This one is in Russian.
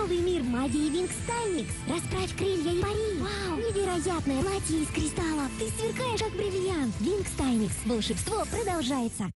новый мир магии Винкс Тайникс. Расправь крылья и пари. Вау, невероятное платье из кристаллов. Ты сверкаешь, как бриллиант. Винкс Тайникс. Волшебство продолжается.